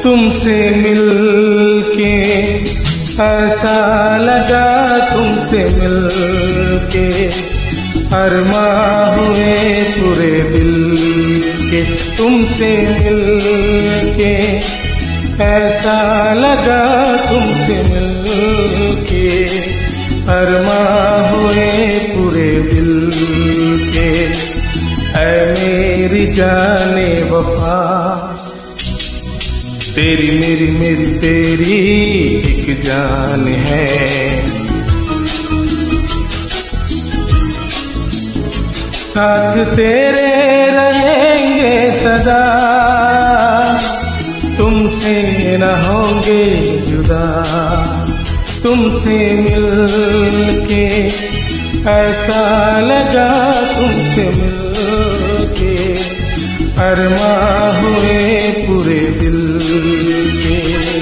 तुमसे मिलके ऐसा लगा, तुमसे मिलके अरमां हुए पूरे दिल के। तुमसे मिलके ऐसा लगा, तुमसे मिलके अरमां हुए पूरे दिल के। ऐ मेरी जाने वफा, तेरी मेरी मेरी तेरी एक जान है। साथ तेरे रहेंगे सदा, तुमसे न होंगे जुदा। तुमसे मिलके ऐसा लगा, तुमसे मिलके अरमां हुए पूरे दिल के।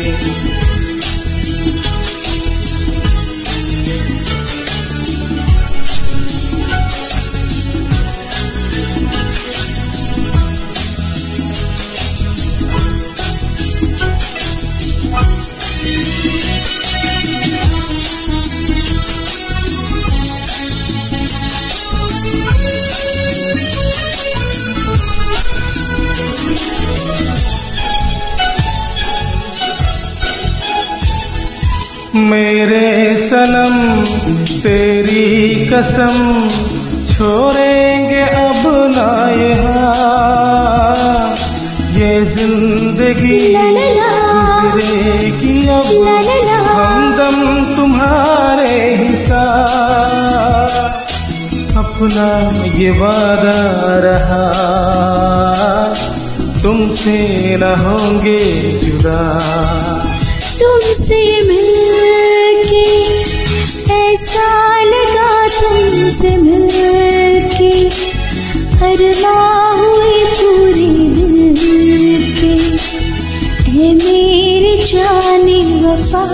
मेरे सनम तेरी कसम, छोड़ेंगे अब ना यहाँ। ये जिंदगी गुजरेगी अब, हमदम तुम्हारे ही साथ। अपना ये वादा रहा, तुमसे न होंगे जुदा। तुमसे मिलके ऐसा लगा, तुमसे मिलके अरमां हुए पूरे दिल के। है मेरी जाने वफा,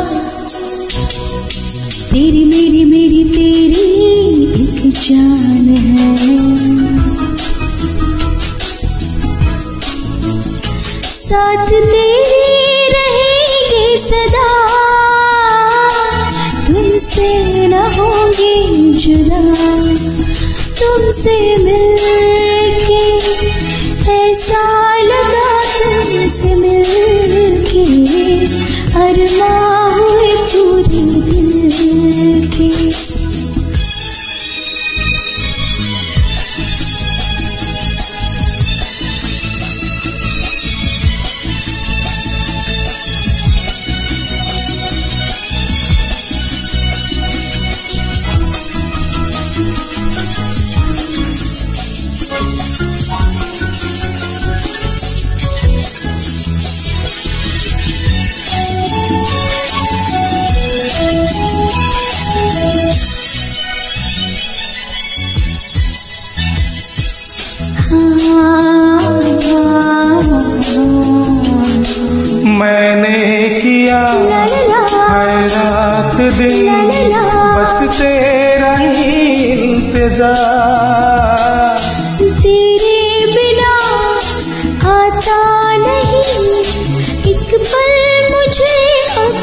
तेरी मेरी मेरी तेरी एक जान है। साथ तेरे रहेंगे सदा, तुमसे न होंगे जुदा। तुमसे मिलके ऐसा लगा, तुमसे मिलके अरमां हुए पूरे दिल के। मैंने किया है रात दिन, बस तेरा ही इंतजार। तेरे बिना आता नहीं एक पल मुझे अब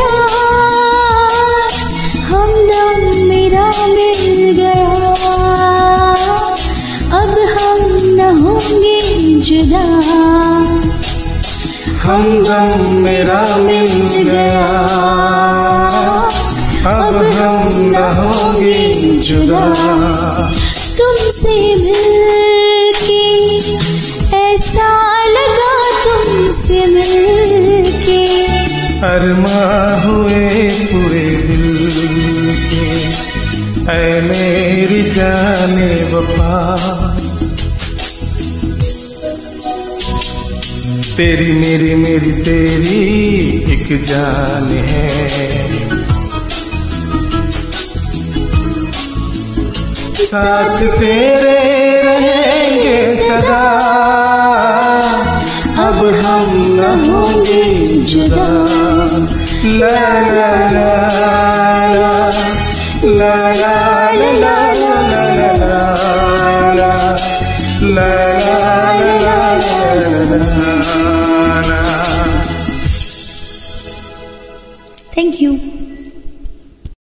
करार। हमदम मेरा मिल गया, अब हम न होंगे जुदा। हमदम मेरा मिल गया, अब हम न होंगे जुदा। तुमसे मिलके ऐसा लगा, तुमसे मिलके अरमां हुए पूरे दिल के। ऐ मेरी जाने वफा, तेरी मेरी मेरी तेरी एक जान है। साथ तेरे रहेंगे सदा, अब हम न होंगे जुदा। ला ला ला ला ला ला ला ला ला ला ला ला ला ला। Thank you.